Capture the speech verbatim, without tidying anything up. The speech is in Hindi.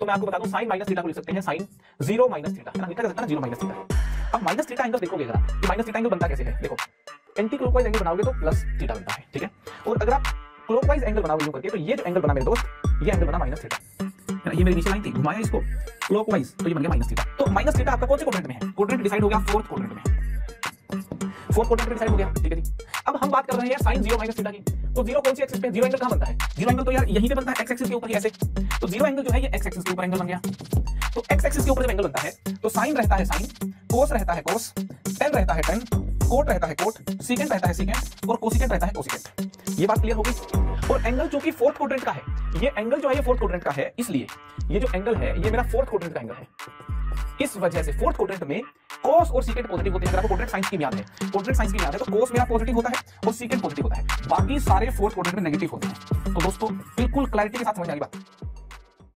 तो मैं आपको बता दूं साइन माइनस थीटा को लिख सकते हैं साइन जीरो माइनस थीटा, है ना, लिखा जा सकता है ना जीरो माइनस थीटा। अब माइनस थीटा एंगल देखोगे अगर आप, कि माइनस थीटा एंगल बनता कैसे है, देखो एंटी क्लॉकवाइज एंगल बनाओगे तो प्लस थीटा बनता है, ठीक है। और अगर आप क्लॉकवाइज एंगल बनाओगे यूं करके तो ये जो एंगल बना मेरे दोस्त, ये एंगल बना माइनस थीटा, है ना, ये मेरी नीचे लाइन थी, घुमाया इसको क्लॉकवाइज तो ये बन गया माइनस थीटा। तो माइनस थीटा आपका कौन से क्वाड्रेंट में है, क्वाड्रेंट डिसाइड हो गया फोर्थ क्वाड्रेंट में, फोर्थ क्वाड्रेंट में डिसाइड हो गया, ठीक है जी। अब हम बात कर रहे हैं साइन जीरो माइनस थीटा की, तो जीरो कौन सी एक्सिस पे, जीरो एंगल कहां बनता है, जीरो एंगल तो यार यहीं पे बनता है, एक्स एक्सिस के ऊपर ही ऐसे, तो जीरो एंगल जो है ये एक्स एक्सिस के ऊपर एंगल बन गया। तो एक्स एक्सिस के ऊपर जब एंगल बनता है तो साइन रहता है साइन, कोस रहता है कोस, टेन रहता है टेन, कोट रहता है कोट, सीकेंट रहता है सीकेंट और कोसिकेंट रहता है कोसिकेंट। ये बात क्लियर हो गई। और एंगल जो कि फोर्थ क्वाड्रेंट का है, ये एंगल जो है ये फोर्थ क्वाड्रेंट का है, इसलिए ये जो एंगल है ये मेरा फोर्थ क्वाड्रेंट का एंगल है। इस वजह से फोर्थ क्वाड्रेंट में कोस और सीकेंट पॉजिटिव होते हैं। अगर आपको क्वाड्रेंट साइंस की याद है, क्वाड्रेंट साइंस की याद है तो कोस मेरा पॉजिटिव होता है और सीकेंट पॉजिटिव होता है, बाकी सारे फोर्थ क्वाड्रेंट में नेगेटिव होते हैं। तो दोस्तों बिल्कुल क्लैरिटी के साथ समझ आ गई बात।